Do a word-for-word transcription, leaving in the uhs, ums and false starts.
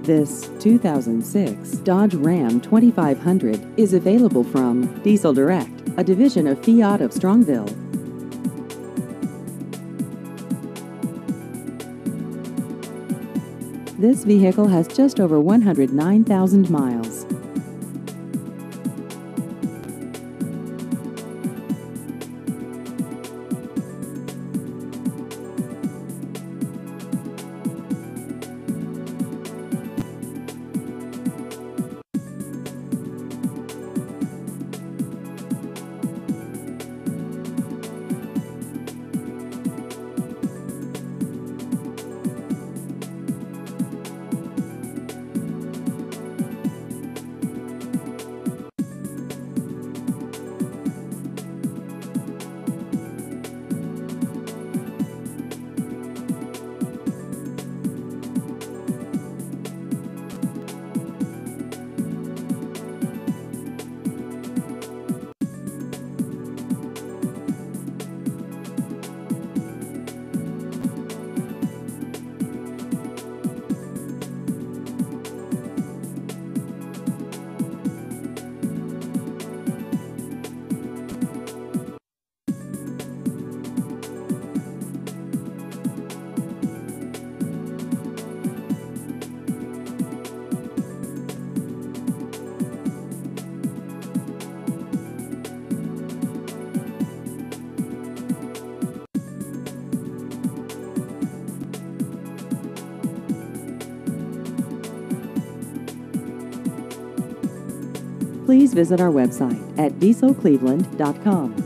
This two thousand six Dodge Ram twenty-five hundred is available from Diesel Direct, a division of Fiat of Strongsville. This vehicle has just over one hundred nine thousand miles. Please visit our website at diesel cleveland dot com.